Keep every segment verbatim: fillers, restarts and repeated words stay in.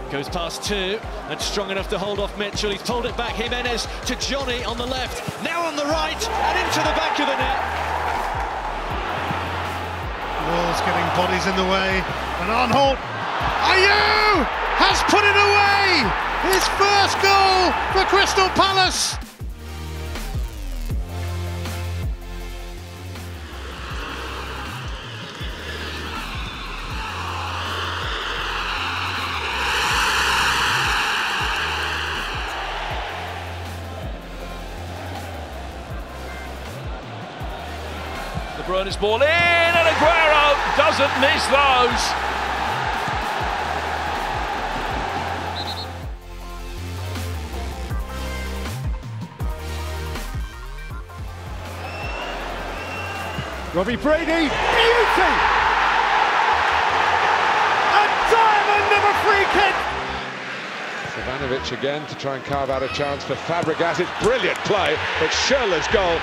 Goes past two, and strong enough to hold off Mitchell. He's pulled it back, Jimenez to Johnny on the left, now on the right, and into the back of the net. Walls getting bodies in the way, and Arnholt, Ayew has put it away! His first goal for Crystal Palace! De Bruyne's ball in, and Aguero doesn't miss those. Robbie Brady, beauty! A diamond of a free kick! Ivanovic again to try and carve out a chance for Fabregas. It's brilliant play. It's Schürrle's goal.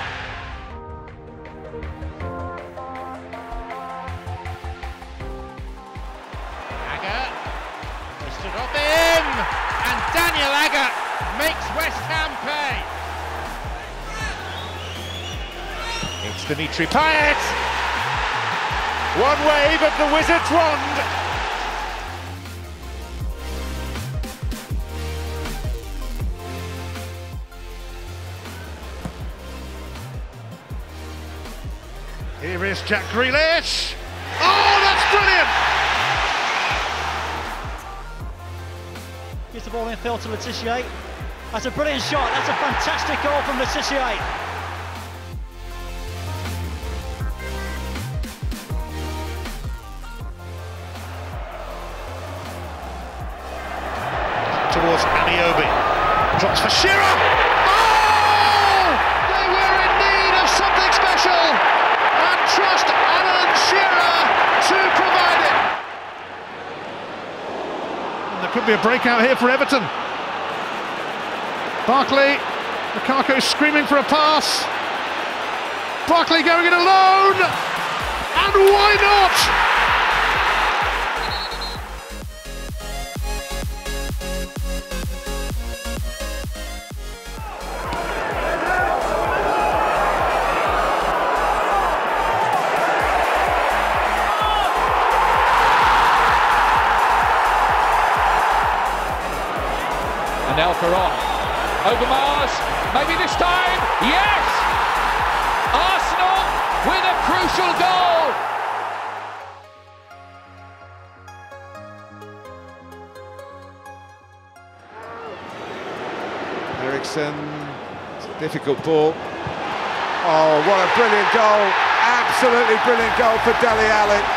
Agger, stood off him, and Daniel Agger makes West Ham pay. It's Dimitri Payet! One wave of the Wizard's wand! Here is Jack Grealish! Oh, that's brilliant! Gets the ball in field to Le Tissier. That's a brilliant shot, that's a fantastic goal from Le Tissier. Towards Ameobi, drops for Shearer! Oh! They were in need of something special, and trust Alan Shearer to provide it. And there could be a breakout here for Everton. Barkley, Lukaku screaming for a pass. Barkley going it alone, and why not? Anelka on, over Mars, maybe this time, yes! Arsenal with a crucial goal! Eriksen, it's a difficult ball. Oh, what a brilliant goal! Absolutely brilliant goal for Dele Alli.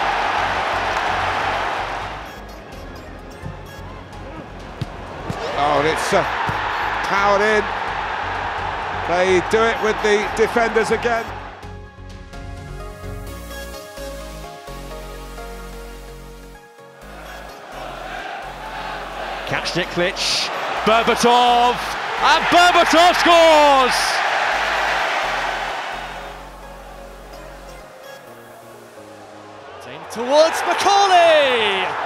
Oh, and it's uh, powered in. They do it with the defenders again. Kachniklic, Berbatov, and Berbatov scores! Towards Macaulay!